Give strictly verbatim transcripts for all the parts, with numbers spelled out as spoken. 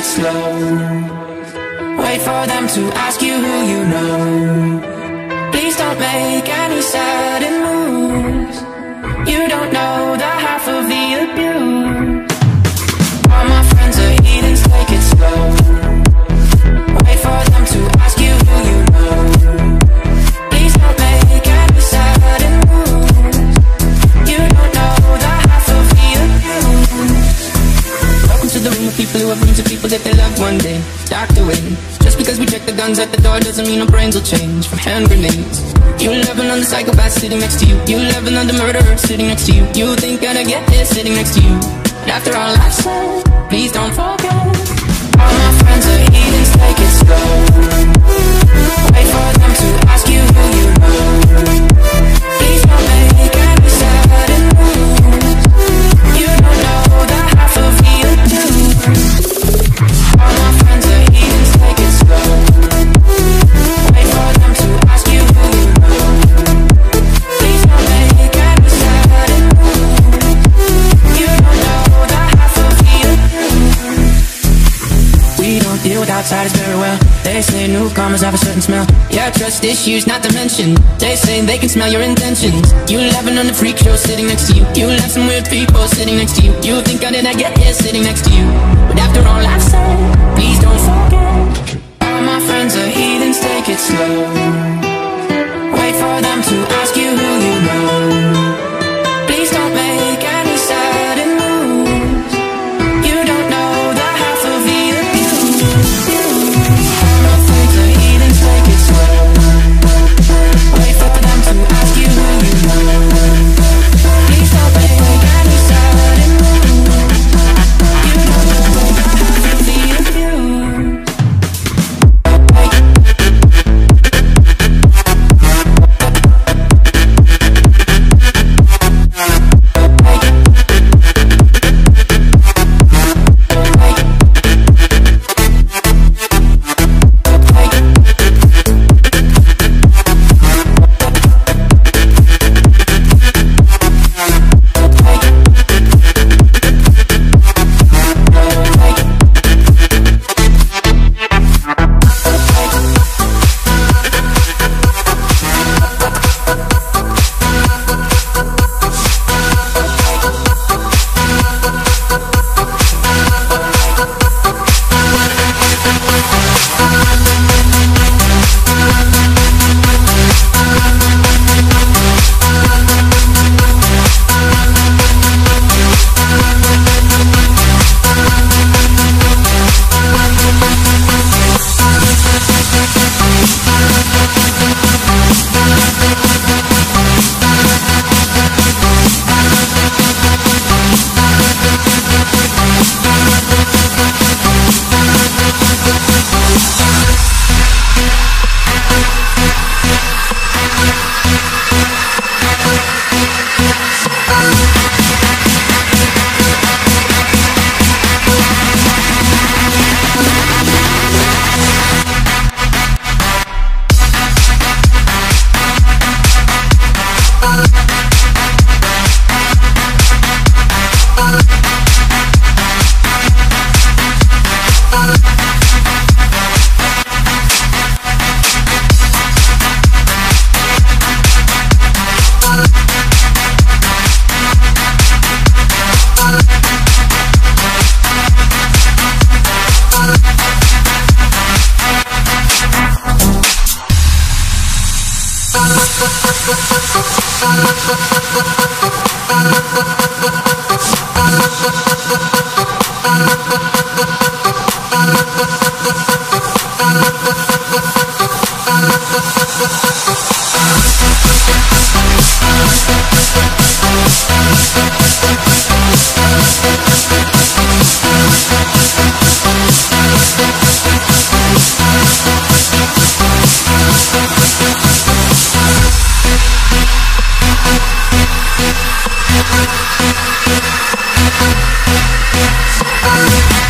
slow. Wait for them to ask you who you know. Please don't make any sudden moves. You don't know the half of the abuse. All my friends are heathens, take it slow. Wait for them to ask you who you know. Please don't make any sudden moves. You don't know the half of the abuse. Welcome to the room of people who have rooms of people that they love one day docked away. Just because we check the guns at the door doesn't mean our brains will change from hand grenades. You love another psychopath sitting next to you. You love another murderer sitting next to you. You think I'd get this sitting next to you. But after all I've said, please don't forget. All my friends are heathens, take it slow. Wait for them to ask you who you know. Please don't make any sudden moves. You don't know the half of the abuse. All my friends are heathens, take it slow. Wait for them to ask you who you know. Please don't make any sudden moves. You don't know the half of the abuse. We don't deal with outsiders very well. They say newcomers have a certain smell. Yeah, trust issues not to mention. They say they can smell your intentions. You laughing on the freak show sitting next to you. You left some weird people sitting next to you. You think I did not get here sitting next to you. But after all I've said, please don't forget. All my friends are heathens, take it slow. Wait for them to ask you who you know. Please don't make any sudden moves. You don't know the half of the abuse. All my friends are heathens, take it slow. Wait for them to ask you who you know. Please don't make any sudden moves. You don't know the half of the abuse. We'll be right back.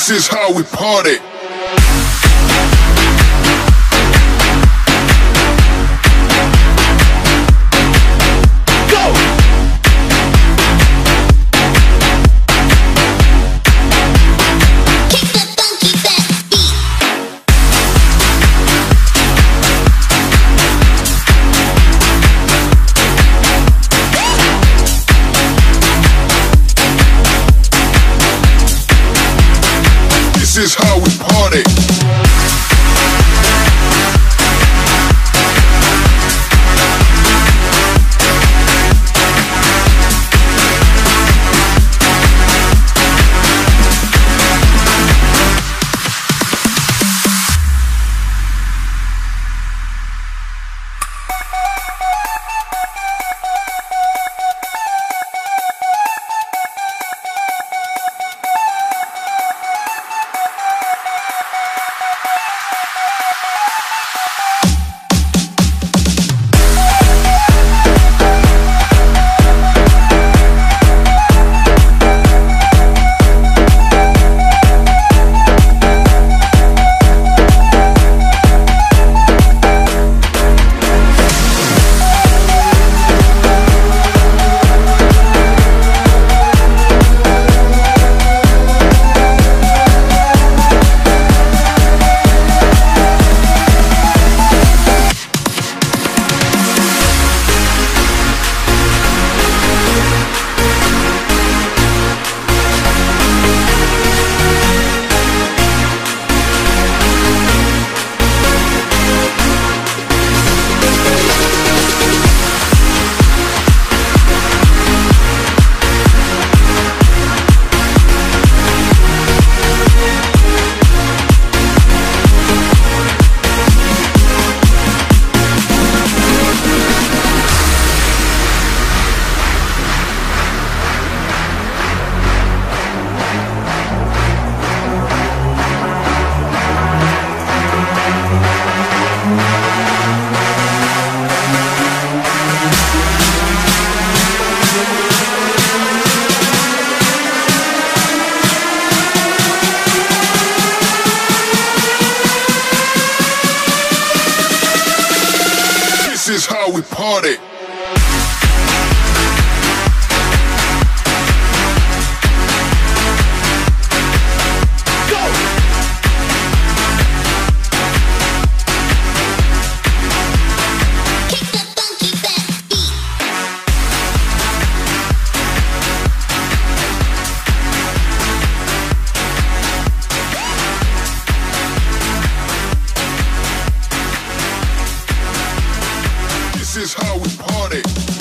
This is how we party. This is how we party. This is how we party. This is how we party.